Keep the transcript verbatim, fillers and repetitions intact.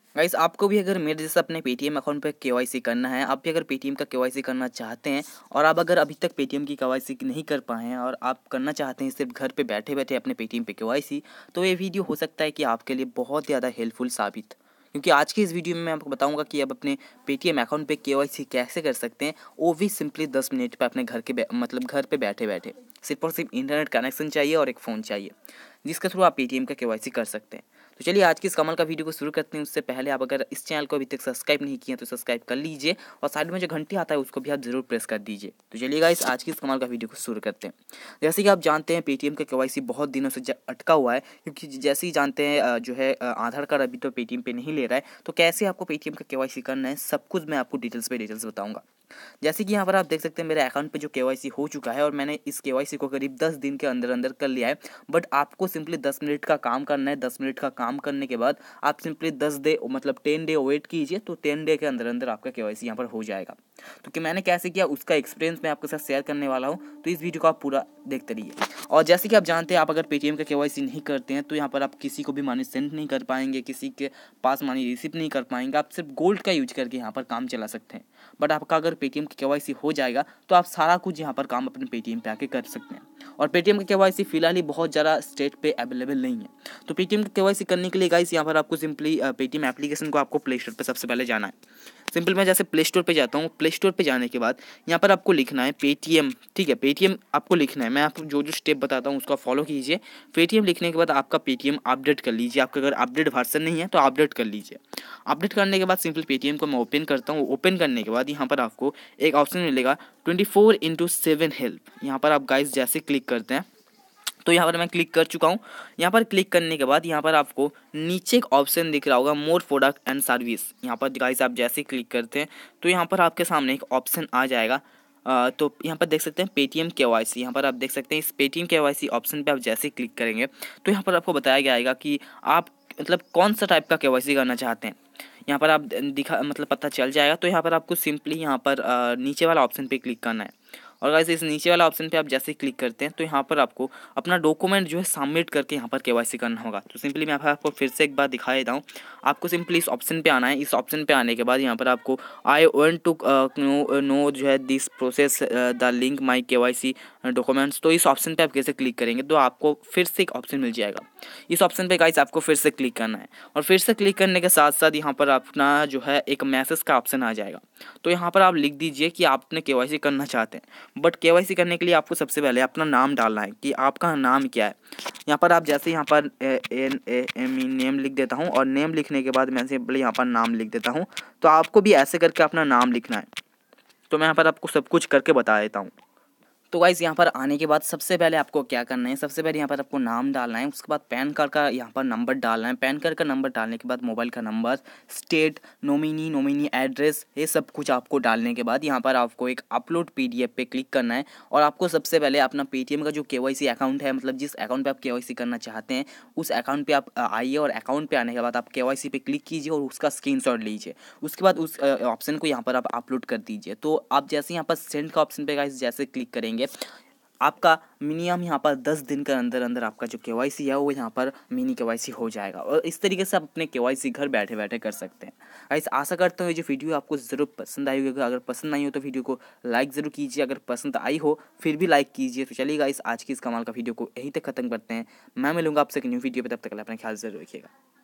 Guys आपको भी अगर मेरे जैसा अपने पेटीएम अकाउंट पे केवाईसी करना है, आप भी अगर पेटीएम का केवाईसी करना चाहते हैं और आप अगर अभी तक पेटीएम की केवाईसी नहीं कर पाए हैं और आप करना चाहते हैं सिर्फ घर पे बैठे बैठे अपने पेटीएम पे केवाईसी, तो ये वीडियो हो सकता है कि आपके लिए बहुत ज़्यादा हेल्पफुल साबित, क्योंकि आज की इस वीडियो में मैं आपको बताऊंगा कि आप अपने पेटीएम अकाउंट पे केवाईसी कैसे कर सकते हैं, वो भी सिंपली दस मिनट पे अपने घर के मतलब घर पे बैठे बैठे। सिर्फ और सिर्फ इंटरनेट कनेक्शन चाहिए और एक फ़ोन चाहिए जिसके थ्रू आप पेटीएम का केवाईसी कर सकते हैं। तो चलिए आज की इस कमाल का वीडियो को शुरू करते हैं। उससे पहले आप अगर इस चैनल को अभी तक सब्सक्राइब नहीं किए तो सब्सक्राइब कर लीजिए और साइड में जो घंटी आता है उसको भी आप जरूर प्रेस कर दीजिए। तो चलिए गाइस आज की इस कमाल का वीडियो को शुरू करते हैं। जैसे कि आप जानते हैं पेटीएम का केवाईसी बहुत दिनों से अटका हुआ है, क्योंकि जैसे ही जानते हैं जो है आधार कार्ड अभी तो पेटीएम पे नहीं ले रहा है। तो कैसे आपको पेटीएम का केवाईसी करना है सब कुछ मैं आपको डिटेल्स पे डिटेल्स बताऊंगा। जैसे कि यहाँ पर आप देख सकते हैं मेरे अकाउंट पे जो केवाईसी हो चुका है और मैंने इस केवाईसी को करीब दस दिन के अंदर अंदर कर लिया है। बट आपको सिंपली दस मिनट का काम करना है। दस मिनट का काम करने के बाद आप सिंपली दस डे मतलब टेन डे वेट कीजिए, तो टेन डे के अंदर अंदर आपका केवाईसी यहाँ पर हो जाएगा। तो कि मैंने कैसे किया उसका एक्सपीरियंस मैं आपके साथ शेयर करने वाला हूँ, तो इस वीडियो को आप पूरा देखते रहिए। और जैसे कि आप जानते हैं आप अगर पेटीएम का केवाईसी नहीं करते हैं तो यहाँ पर आप किसी को भी मानी सेंड नहीं कर पाएंगे, किसी के पास मानी रिसीव नहीं कर पाएंगे। आप सिर्फ गोल्ड का यूज करके यहाँ पर काम चला सकते हैं। बट आपका अगर पेटीएम का केवाईसी हो जाएगा तो आप सारा कुछ यहाँ पर काम अपने पेटीएम पे आके कर सकते हैं। और पेटीएम का केवाईसी फिलहाल ही बहुत ज़्यादा स्टेट पे अवेलेबल नहीं है। तो पेटीएम का केवाईसी करने के लिए गाइस यहाँ पर आपको सिंपली पेटीएम एप्लीकेशन को आपको प्ले स्टोर पर सबसे पहले जाना है। सिंपल मैं जैसे प्ले स्टोर पे जाता हूँ, प्ले स्टोर पे जाने के बाद यहाँ पर आपको लिखना है पेटीएम। ठीक है, पेटीएम आपको लिखना है। मैं आपको जो जो स्टेप बताता हूँ उसका फॉलो कीजिए। पेटीएम लिखने के बाद आपका पेटीएम अपडेट कर लीजिए। आपका अगर अपडेट वर्जन नहीं है तो अपडेट कर लीजिए। अपडेट करने के बाद सिंपल पेटीएम को मैं ओपन करता हूँ। ओपन करने के बाद यहाँ पर आपको एक ऑप्शन मिलेगा twenty four into seven help. यहाँ पर आप गाइस जैसे क्लिक करते हैं तो यहाँ पर मैं क्लिक कर चुका हूँ। यहाँ पर क्लिक करने के बाद यहाँ पर आपको नीचे एक ऑप्शन दिख रहा होगा मोर प्रोडक्ट एंड सर्विस। यहाँ पर गाइस आप जैसे क्लिक करते हैं तो यहाँ पर आपके सामने एक ऑप्शन आ जाएगा। आ, तो यहाँ पर देख सकते हैं पेटीएम केवाईसी। यहाँ पर आप देख सकते हैं इस पेटीएम केवाईसी ऑप्शन पे आप जैसे क्लिक करेंगे तो यहाँ पर आपको बताया जाएगा कि आप मतलब कौन सा टाइप का केवाईसी करना चाहते हैं। यहाँ पर आप दिखा मतलब पता चल जाएगा। तो यहाँ पर आपको सिंपली यहाँ पर आ, नीचे वाला ऑप्शन पे क्लिक करना है। और गाइस इस नीचे वाला ऑप्शन पे आप जैसे क्लिक करते हैं तो यहाँ पर आपको अपना डॉक्यूमेंट जो है सबमिट करके यहाँ पर केवाईसी करना होगा। तो सिंपली मैं आपको फिर से एक बार दिखा देता हूँ। आपको सिंपली इस ऑप्शन पे आना है। इस ऑप्शन पे आने के बाद यहाँ पर आपको I want to know know जो है this process the link my KYC documents. तो इस ऑप्शन पे आप कैसे क्लिक करेंगे तो आपको फिर से एक ऑप्शन मिल जाएगा। इस ऑप्शन पे गाइस आपको फिर से क्लिक करना है और फिर से क्लिक करने के साथ साथ यहाँ पर अपना जो है एक मैसेज का ऑप्शन आ जाएगा। तो यहाँ पर आप लिख दीजिए कि आपने केवाईसी करना चाहते हैं। बट केवाईसी करने के लिए आपको सबसे पहले अपना नाम डालना है कि आपका नाम क्या है। यहाँ पर आप जैसे यहाँ पर N A M E name लिख देता हूँ और नेम लिखने के बाद मैं सिंपली यहाँ पर नाम लिख देता हूँ। तो आपको भी ऐसे करके अपना नाम लिखना है। तो मैं यहाँ पर आपको सब कुछ करके बता देता हूँ। तो गाइस यहाँ पर आने के बाद सबसे पहले आपको क्या करना है, सबसे पहले यहाँ पर आपको नाम डालना है। उसके बाद पैन कार्ड का यहाँ पर नंबर डालना है। पैन कार्ड का नंबर डालने के बाद मोबाइल का number, state, nominee nominee address, ये सब कुछ आपको डालने के बाद यहाँ पर आपको एक अपलोड पीडीएफ पे क्लिक करना है। और आपको सबसे पहले अपना पेटीएम का जो केवाईसी अकाउंट है, मतलब जिस अकाउंट पे आप केवाईसी करना चाहते हैं उस अकाउंट पे आप आइए और अकाउंट पे आने के बाद आप केवाईसी पे क्लिक कीजिए और उसका स्क्रीनशॉट लीजिए। उसके बाद उस ऑप्शन को यहाँ पर आप अपलोड कर दीजिए। तो आप जैसे यहाँ पर सेंड का ऑप्शन पे गाइस जैसे क्लिक करेंगे आपका मिनिमम यहाँ पर दस दिन के अंदर अंदर आपका जो केवाईसी है वो यहाँ पर मिनी केवाईसी हो जाएगा। और इस तरीके से आप अपने केवाईसी घर बैठे बैठे कर सकते हैं। गाइस आशा करता हूँ ये जो वीडियो आपको ज़रूर पसंद आई होगी। अगर पसंद आई हो तो वीडियो को लाइक ज़रूर कीजिए। अगर पसंद आई हो फिर भी लाइक कीजिए। तो चलिए गाइस आज की इस कमाल का वीडियो को यहीं तक खत्म करते हैं। मैं मिलूंगा आपसे एक न्यू वीडियो पर, तब तक अपना ख्याल जरूर रखिएगा।